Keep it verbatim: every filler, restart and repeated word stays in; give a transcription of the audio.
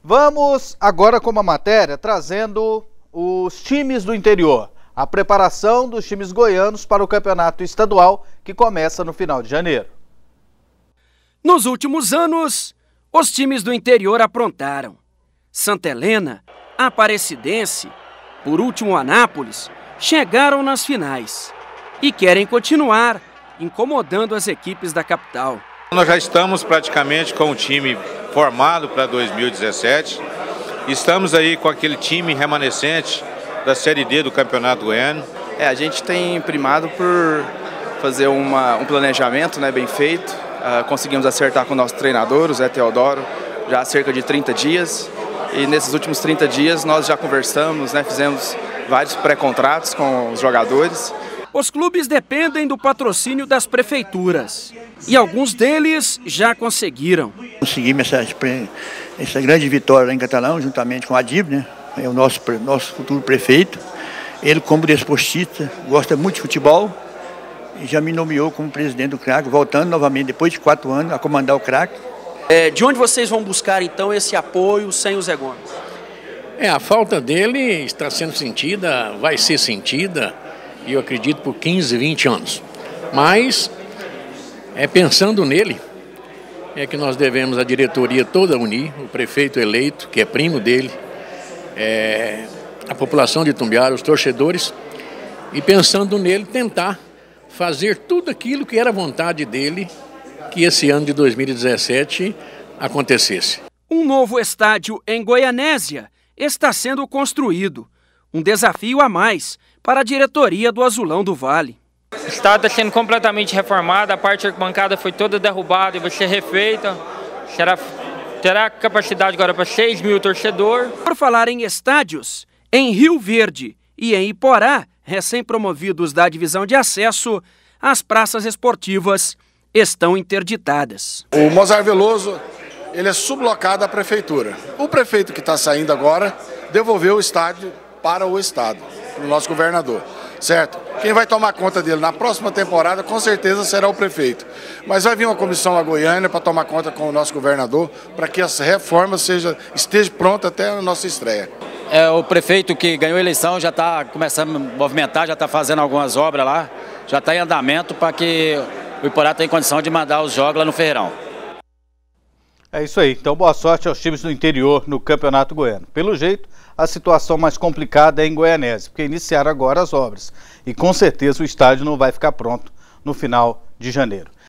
Vamos agora com uma matéria trazendo os times do interior, a preparação dos times goianos para o campeonato estadual que começa no final de janeiro. Nos últimos anos, os times do interior aprontaram. Santa Helena, Aparecidense, por último Anápolis, chegaram nas finais e querem continuar incomodando as equipes da capital. Nós já estamos praticamente com o time formado para dois mil e dezessete. Estamos aí com aquele time remanescente da Série D do Campeonato Goiano. É, a gente tem primado por fazer uma, um planejamento, né, bem feito. Uh, conseguimos acertar com o nosso treinador, o Zé Teodoro, já há cerca de trinta dias. E nesses últimos trinta dias nós já conversamos, né, fizemos vários pré-contratos com os jogadores. Os clubes dependem do patrocínio das prefeituras e alguns deles já conseguiram. Conseguimos essa, essa grande vitória lá em Catalão, juntamente com a Adib, né? É o nosso, nosso futuro prefeito. Ele, como desportista, gosta muito de futebol e já me nomeou como presidente do craque, voltando novamente, depois de quatro anos, a comandar o craque. É, de onde vocês vão buscar, então, esse apoio sem o Zé Gomes? É, a falta dele está sendo sentida, vai ser sentida, e eu acredito por quinze, vinte anos. Mas, é pensando nele, é que nós devemos a diretoria toda unir, o prefeito eleito, que é primo dele, é, a população de Itumbiara, os torcedores, e pensando nele, tentar fazer tudo aquilo que era vontade dele, que esse ano de dois mil e dezessete acontecesse. Um novo estádio em Goianésia está sendo construído. Um desafio a mais para a diretoria do Azulão do Vale. O estádio está sendo completamente reformado, a parte arquibancada foi toda derrubada e vai ser refeita. Será, terá capacidade agora para seis mil torcedores. Por falar em estádios, em Rio Verde e em Iporá, recém-promovidos da divisão de acesso, as praças esportivas estão interditadas. O Mozart Veloso, ele é sublocado à prefeitura. O prefeito que está saindo agora devolveu o estádio para o estado, para o nosso governador, certo? Quem vai tomar conta dele na próxima temporada, com certeza, será o prefeito. Mas vai vir uma comissão a Goiânia para tomar conta com o nosso governador, para que essa reforma seja, esteja pronta até a nossa estreia. É, o prefeito que ganhou a eleição já está começando a movimentar, já está fazendo algumas obras lá, já está em andamento para que o Iporá tenha condição de mandar os jogos lá no Ferreirão. É isso aí, então boa sorte aos times do interior no Campeonato Goiano. Pelo jeito, a situação mais complicada é em Goianésia, porque iniciaram agora as obras e com certeza o estádio não vai ficar pronto no final de janeiro.